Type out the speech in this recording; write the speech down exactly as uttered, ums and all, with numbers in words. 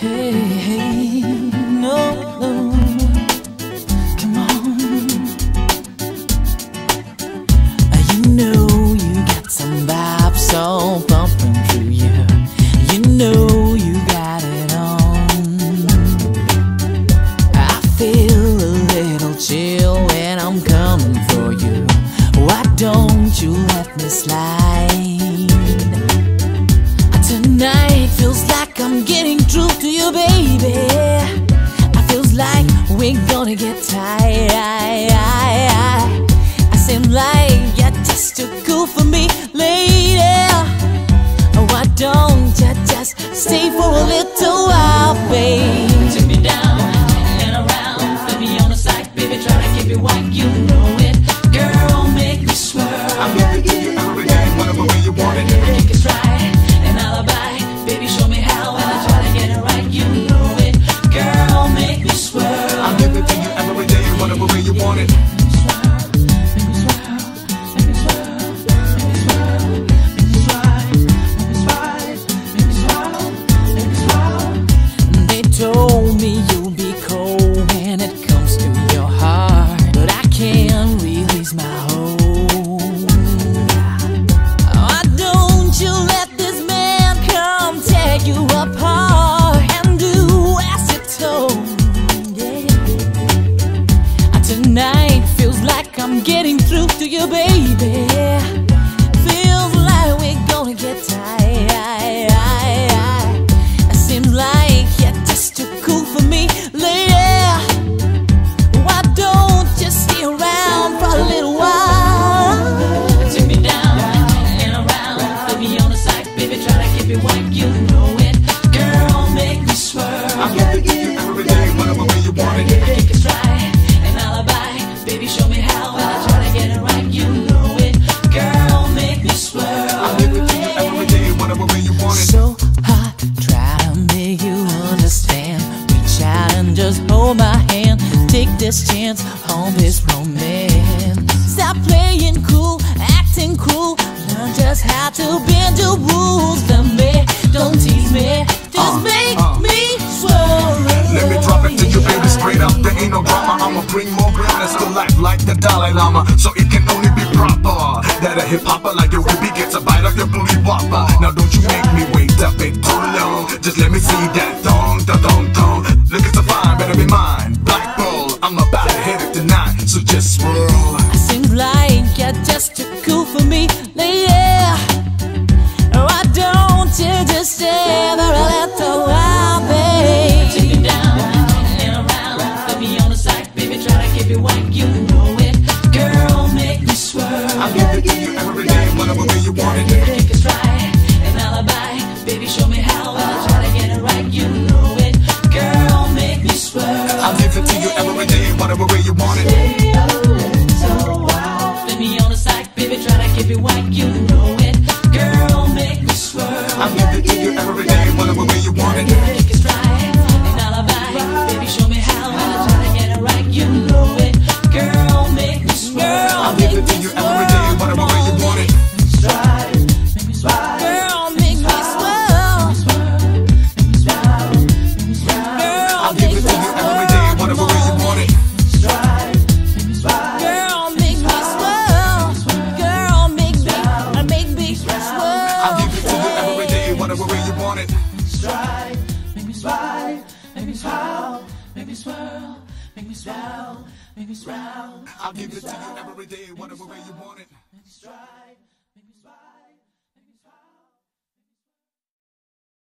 Hey, hey, no, no, come on. You know you got some vibes so pumping through you. You know you got it on. I feel a little chill when I'm coming for you. Why don't you let me slide? Tonight feels like I'm getting through to you, baby. I feels like we're gonna get tired. I seem like you're just too cool for me, lady. Why don't you just stay for a little while, babe? Take me down and around, put me on the side, baby. Try to keep it white, you know it. Girl, make me swear. I'm gonna give you every day, whatever way you want it. Kick it stride, an alibi, baby. Show me how, and I try to get it right, you know it. Girl, make me swear. I'll give it to you every day, whatever way you want it. Told me you'll be cold when it comes to your heart, but I can't release my hold. Why don't you let this man come tear you apart and do as you're told? Yeah. Tonight feels like I'm getting through to you, baby. Feels like we're gonna get tired. Seems like you're just too cool for me, lady. Why don't you stay around for a little while? Take me down and around, put me on the side, baby. Try to keep it white, you know it. Girl, make me swear. I'm gonna give you every day, whatever way you want it. Kick it stride, an alibi, baby. Show me how, and I try to get it right, you know it. Girl, make me swear. I'll give it to you every day, whatever way you want it. So hot, try to make you understand. Reach out and just hold my hand. Take this chance on this romance. Stop playing cool, acting cruel. Learn just how to bend the rules. Love me, don't tease me. Just Uh, make uh. me swear. Let me drop it to you, baby, straight up. There ain't no drama. I'ma bring more greatness to life like the Dalai Lama. So it can only be proper that a hip hopper like your Ruby gets a bite of your booty whopper. Now don't you make me wait a bit too long. Just let me see that thong, da thong thong. Look, it's a fine, better be mine. Black Bull, I'm about to hit it tonight. So just swirl. Seems like you're just too cool for me, lady. Why don't you just stay there a little while, babe? Take me down and around, put me on the side, baby. Try to keep it white, you know it. Girl, make me swear. I'll give it to you every day, whatever way you want it. Kick it stride, an alibi, baby. Show me how, and I try to get it right, you know it. Girl, make me swear. I'll give it to you every day, whatever way you want it. Stay a little while. Put me on the side, baby. Try to keep it white, you know it. Girl, make me swear. I'll give it to you every day, whatever way you want it. Kick it stride, an alibi, baby. Show me how, and I try to get it right, you know it. Girl, make me swear. I'll give it to you every day, whatever way you want it. Girl, make me swear. Girl, I'll give it to you every day, whatever way you want it. Girl, make me swear. Girl, make me, uh, make me swear. I'll give it to you every day, whatever way you want it. Stride, make me stride, make me swirl, make me swirl, make me swirl, make me swirl. I'll give it to you every day, whatever way you want it. Stride.